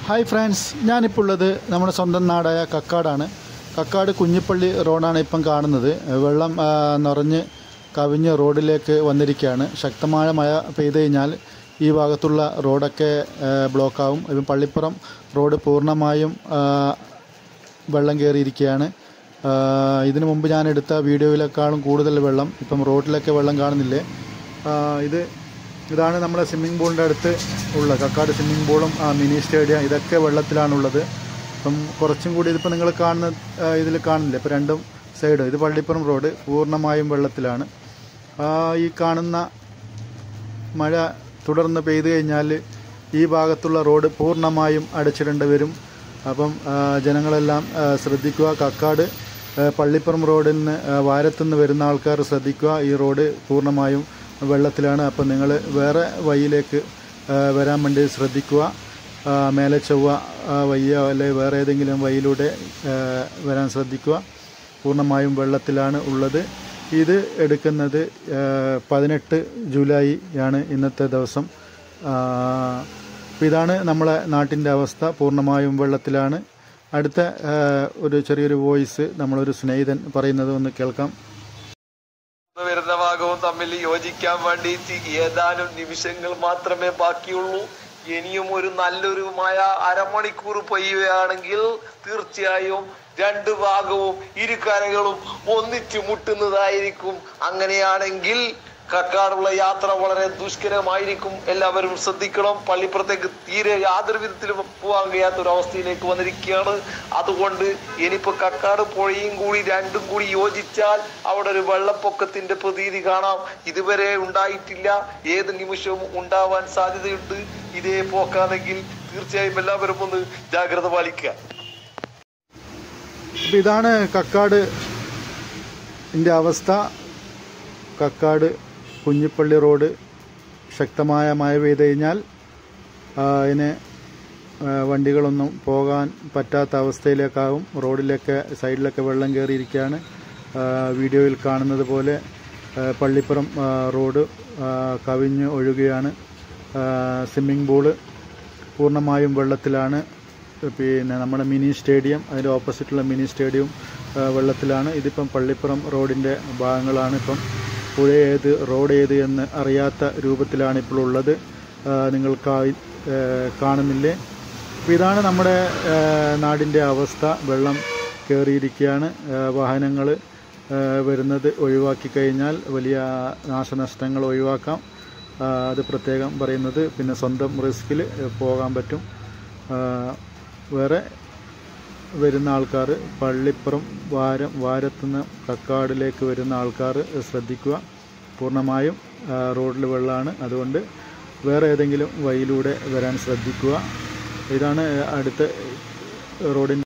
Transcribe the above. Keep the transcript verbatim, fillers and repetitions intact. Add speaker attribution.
Speaker 1: Hi friends, ഞാനിപ്പോൾ ഉള്ളത് നമ്മുടെ സ്വന്തം നാടായ കക്കാടാണ്. കക്കാട് കുഞ്ഞിപ്പള്ളി റോഡാണ് ഇപ്പം കാണുന്നത്. വെള്ളം നിറഞ്ഞ് കവിഞ്ഞ് റോഡിലേക്ക് വന്നിരിക്കുകയാണ്. ശക്തമായ മഴ പെയ്തു കഴിഞ്ഞാൽ ഈ ഭാഗത്തുള്ള റോഡൊക്കെ ബ്ലോക്കാവും. ഇപ്പം പള്ളിപ്പുറം റോഡ് പൂർണ്ണമായും വെള്ളം കയറിയിരിക്കുകയാണ്. ഇതിനു മുമ്പ് ഞാൻ എടുത്ത വീഡിയോയിലേക്കാളും കൂടുതൽ വെള്ളം ഇപ്പം റോഡിലൊക്കെ വെള്ളം കാണുന്നില്ലേ. ഇത് ഇതാണ് നമ്മുടെ സ്വിമ്മിംഗ് പൂളിൻ്റെ അടുത്ത് ഉള്ള കക്കാട് സ്വിമ്മിംഗ് പൂളും മിനി സ്റ്റേഡിയം, ഇതൊക്കെ വെള്ളത്തിലാണുള്ളത്. അപ്പം കുറച്ചും കൂടി ഇതിപ്പോൾ നിങ്ങൾ കാണുന്ന ഇതിൽ കാണുന്നില്ല. ഇപ്പോൾ രണ്ടും സൈഡ് ഇത് പള്ളിപ്പുറം റോഡ് പൂർണ്ണമായും വെള്ളത്തിലാണ്. ഈ കാണുന്ന മഴ തുടർന്ന് പെയ്തു കഴിഞ്ഞാൽ ഈ ഭാഗത്തുള്ള റോഡ് പൂർണ്ണമായും അടച്ചിടേണ്ടി വരും. അപ്പം ജനങ്ങളെല്ലാം ശ്രദ്ധിക്കുക. കക്കാട് പള്ളിപ്പുറം റോഡിൽ നിന്ന് വാരത്തുനിന്ന് വരുന്ന ആൾക്കാർ ശ്രദ്ധിക്കുക. ഈ റോഡ് പൂർണ്ണമായും വെള്ളത്തിലാണ്. അപ്പം നിങ്ങൾ വേറെ വഴിയിലേക്ക് വരാൻ വേണ്ടി ശ്രദ്ധിക്കുക. മേലെ ചൊവ്വ വയ്യ അല്ലെങ്കിൽ വേറെ ഏതെങ്കിലും വഴിയിലൂടെ വരാൻ ശ്രദ്ധിക്കുക. പൂർണ്ണമായും വെള്ളത്തിലാണ് ഉള്ളത്. ഇത് എടുക്കുന്നത് പതിനെട്ട് ജൂലൈ ആണ് ഇന്നത്തെ ദിവസം. ഇതാണ് നമ്മളെ നാട്ടിൻ്റെ അവസ്ഥ. പൂർണ്ണമായും വെള്ളത്തിലാണ്. അടുത്ത ഒരു ചെറിയൊരു വോയിസ് നമ്മളൊരു സ്നേഹിതൻ പറയുന്നത് ഒന്ന് കേൾക്കാം.
Speaker 2: വരുന്ന ഭാഗവും തമ്മിൽ യോജിക്കാൻ വേണ്ടിയിട്ട് ഏതാനും നിമിഷങ്ങൾ മാത്രമേ ബാക്കിയുള്ളൂ. ഇനിയും ഒരു നല്ലൊരു മഴ അരമണിക്കൂർ പെയ്യുകയാണെങ്കിൽ തീർച്ചയായും രണ്ട് ഭാഗവും ഇരു കരകളും ഒന്നിച്ചു മുട്ടുന്നതായിരിക്കും. അങ്ങനെയാണെങ്കിൽ കക്കാടുള്ള യാത്ര വളരെ ദുഷ്കരമായിരിക്കും. എല്ലാവരും ശ്രദ്ധിക്കണം. പള്ളിപ്പുറത്തേക്ക് തീരെ യാതൊരു വിധത്തിലും പോകാൻ കഴിയാത്ത ഒരു അവസ്ഥയിലേക്ക് വന്നിരിക്കുകയാണ്. അതുകൊണ്ട് ഇനിയിപ്പോൾ കക്കാട് പുഴയും കൂടി രണ്ടും കൂടി യോജിച്ചാൽ അവിടെ ഒരു വെള്ളപ്പൊക്കത്തിന്റെ പ്രതീതി കാണാം. ഇതുവരെ ഉണ്ടായിട്ടില്ല, ഏത് നിമിഷവും ഉണ്ടാവാൻ സാധ്യതയുണ്ട്. ഇതേ പോക്കാണെങ്കിൽ തീർച്ചയായും എല്ലാവരും ഒന്ന് ജാഗ്രത പാലിക്കുക.
Speaker 1: ഇതാണ് കക്കാട് ൻ്റെ അവസ്ഥ. കക്കാട് കുഞ്ഞിപ്പള്ളി റോഡ് ശക്തമായ മഴ പെയ്ത് കഴിഞ്ഞാൽ അതിന് വണ്ടികളൊന്നും പോകാൻ പറ്റാത്ത അവസ്ഥയിലേക്കാവും. റോഡിലൊക്കെ സൈഡിലൊക്കെ വെള്ളം കയറിയിരിക്കുകയാണ്. വീഡിയോയിൽ കാണുന്നത് പോലെ പള്ളിപ്പുറം റോഡ് കവിഞ്ഞ് ഒഴുകുകയാണ്. സ്വിമ്മിംഗ് പൂള് പൂർണ്ണമായും വെള്ളത്തിലാണ്. പിന്നെ നമ്മുടെ മിനി സ്റ്റേഡിയം, അതിൻ്റെ ഓപ്പോസിറ്റുള്ള മിനി സ്റ്റേഡിയം വെള്ളത്തിലാണ്. ഇതിപ്പം പള്ളിപ്പുറം റോഡിൻ്റെ ഭാഗങ്ങളാണ്. ഇപ്പം പുഴ ഏത് റോഡ് ഏത് എന്ന് അറിയാത്ത രൂപത്തിലാണ് ഇപ്പോൾ ഉള്ളത്. നിങ്ങൾക്കായി കാണുന്നില്ലേ. അപ്പോൾ ഇതാണ് നമ്മുടെ നാടിൻ്റെ അവസ്ഥ. വെള്ളം കയറിയിരിക്കുകയാണ്. വാഹനങ്ങൾ വരുന്നത് ഒഴിവാക്കി കഴിഞ്ഞാൽ വലിയ നാശനഷ്ടങ്ങൾ ഒഴിവാക്കാം. അത് പ്രത്യേകം പറയുന്നത്. പിന്നെ സ്വന്തം റിസ്കിൽ പോകാൻ പറ്റും. വേറെ വരുന്ന ആൾക്കാർ പള്ളിപ്പുറം വാരം വാരത്തുനിന്ന് കക്കാടിലേക്ക് വരുന്ന ആൾക്കാർ ശ്രദ്ധിക്കുക. പൂർണ്ണമായും റോഡിൽ വെള്ളമാണ്. അതുകൊണ്ട് വേറെ ഏതെങ്കിലും വഴിയിലൂടെ വരാൻ ശ്രദ്ധിക്കുക. ഇതാണ് അടുത്ത റോഡിൻ്റെ